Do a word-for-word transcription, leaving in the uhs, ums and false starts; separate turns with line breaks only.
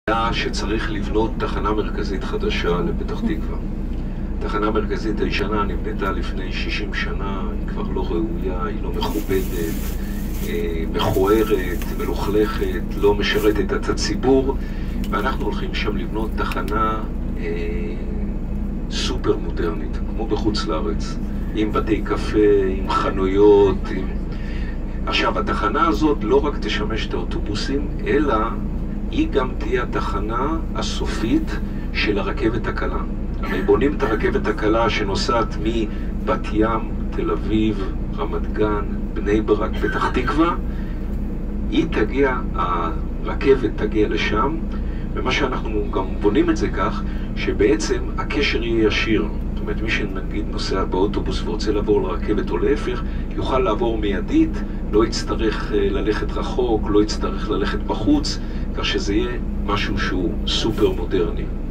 שצריך לבנות תחנה מרכזית חדשה לפתח תקווה. תחנה מרכזית הישנה נבנתה לפני שישים שנה, היא כבר לא ראויה, היא לא מכובדת, מכוערת, מלוכלכת, לא משרתת את הציבור, ואנחנו הולכים שם לבנות תחנה אה, סופר מודרנית, כמו בחוץ לארץ, עם בתי קפה, עם חנויות, עם... עכשיו, התחנה הזאת לא רק תשמש את האוטובוסים, אלא היא גם תהיה התחנה הסופית של הרכבת הקלה. הרי בונים את הרכבת הקלה שנוסעת מבת ים, תל אביב, רמת גן, בני ברק, פתח תקווה. היא תגיע, הרכבת תגיע לשם, ומה שאנחנו גם בונים את זה כך, שבעצם הקשר יהיה ישיר. זאת אומרת, מי שנגיד נוסע באוטובוס ורוצה לעבור לרכבת או להפך, יוכל לעבור מיידית, לא יצטרך ללכת רחוק, לא יצטרך ללכת בחוץ, כך שזה יהיה משהו שהוא סופר מודרני.